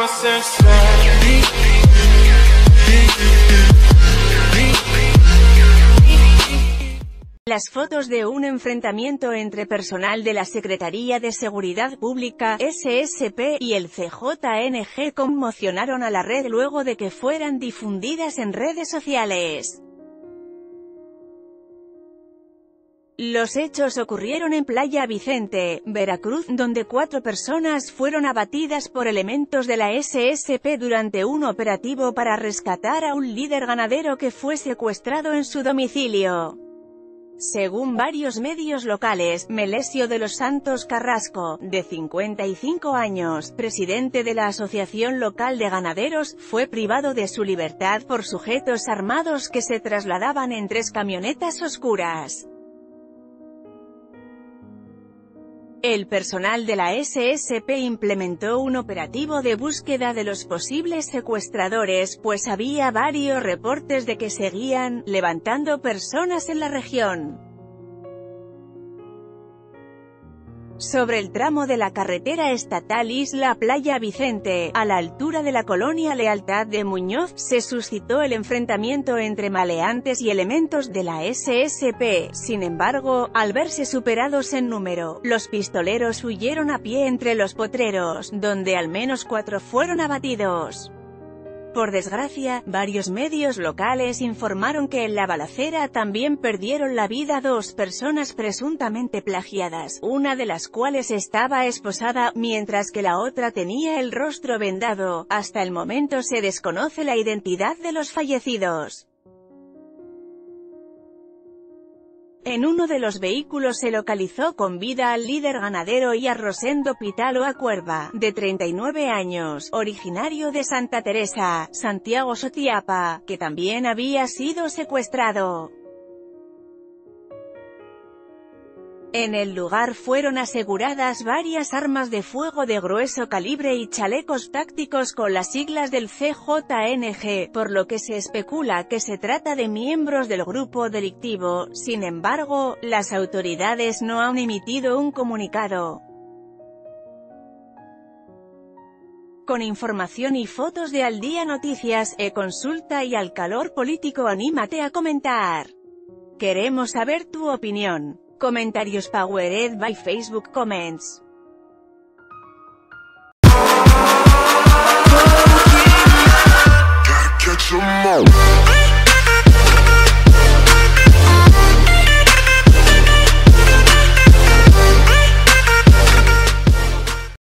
Las fotos de un enfrentamiento entre personal de la Secretaría de Seguridad Pública, SSP, y el CJNG conmocionaron a la red luego de que fueran difundidas en redes sociales. Los hechos ocurrieron en Playa Vicente, Veracruz, donde 4 personas fueron abatidas por elementos de la SSP durante un operativo para rescatar a un líder ganadero que fue secuestrado en su domicilio. Según varios medios locales, Melesio de los Santos Carrasco, de 55 años, presidente de la Asociación Local de Ganaderos, fue privado de su libertad por sujetos armados que se trasladaban en 3 camionetas oscuras. El personal de la SSP implementó un operativo de búsqueda de los posibles secuestradores, pues había varios reportes de que seguían levantando personas en la región. Sobre el tramo de la carretera estatal Isla-Playa Vicente, a la altura de la colonia Lealtad de Muñoz, se suscitó el enfrentamiento entre maleantes y elementos de la SSP. Sin embargo, al verse superados en número, los pistoleros huyeron a pie entre los potreros, donde al menos 4 fueron abatidos. Por desgracia, varios medios locales informaron que en la balacera también perdieron la vida 2 personas presuntamente plagiadas, una de las cuales estaba esposada, mientras que la otra tenía el rostro vendado. Hasta el momento se desconoce la identidad de los fallecidos. En uno de los vehículos se localizó con vida al líder ganadero y a Rosendo Pitaloa Cuerva, de 39 años, originario de Santa Teresa, Santiago Sotiapa, que también había sido secuestrado. En el lugar fueron aseguradas varias armas de fuego de grueso calibre y chalecos tácticos con las siglas del CJNG, por lo que se especula que se trata de miembros del grupo delictivo. Sin embargo, las autoridades no han emitido un comunicado. Con información y fotos de Al Día Noticias, E-Consulta y Al Calor Político, anímate a comentar. Queremos saber tu opinión. Comentarios powered by Facebook Comments.